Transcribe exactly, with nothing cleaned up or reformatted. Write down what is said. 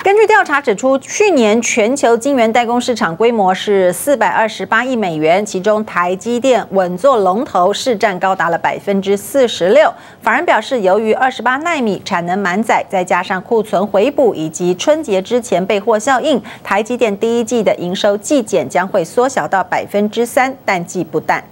根据调查指出，去年全球晶圆代工市场规模是四百二十八亿美元，其中台积电稳坐龙头，市占高达了百分之四十六。法人表示，由于二十八奈米产能满载，再加上库存回补以及春节之前备货效应，台积电第一季的营收季减将会缩小到百分之三，淡季不淡。